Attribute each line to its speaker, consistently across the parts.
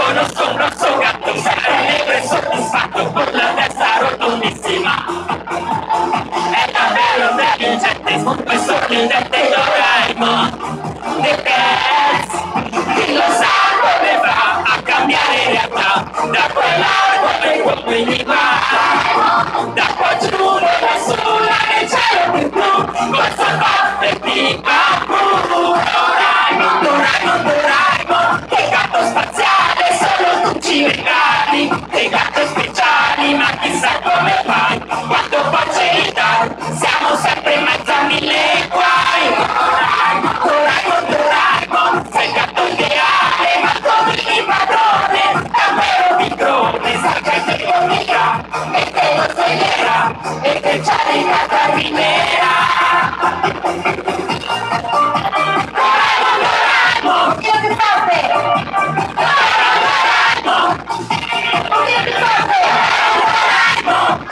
Speaker 1: Conosco un grosso gatto, sarebbe soddisfatto con la testa rotondissima. È davvero intelligente, con quel sorridente Doraemon. The Cats, chi lo sa come va a cambiare realtà, da quell'alto per quindi va, da qua giù nella sola nel cielo più blu, col suo forte pipa blu. Doraemon, Doraemon, Doraemon, che gatto spaziale, solo tu ci regali, che gatto speciali, ma chissà come fai, quando poi ce li dai, siamo sempre in mezzo a mille guai. Doraemon, Doraemon, Doraemon, sei il gatto ideale, ma come il padrone, è un vero pigrone, sa che ti dormirà, e te lo sveglierà, e che c'ha di gatto arriverà. Doraemon, Doraemon, io ti forte! Doraemon, io ti forte! Doraemon,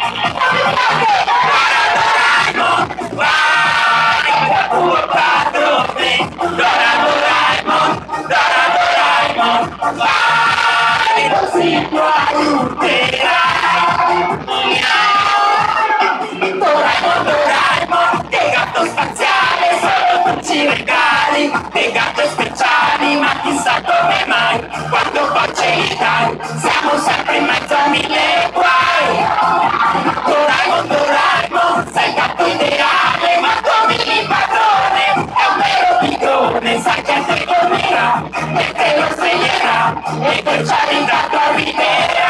Speaker 1: Doraemon, vai da tuo padrone, Doraemon, Doraemon, vai, così lo aiuterai. Doraemon, Doraemon, che gatto spaziale, solo tu ci regali, che gatto speciali, ma chissà come mai, quando poi ce li dai, siamo sempre in mezzo a mille guai. Doraemon, Doraemon, sei il gatto ideale, ma come il padrone, è un vero pigrone, sai che ti dormirà, e te lo sveglierà, e poi ci ha gatto arriverà.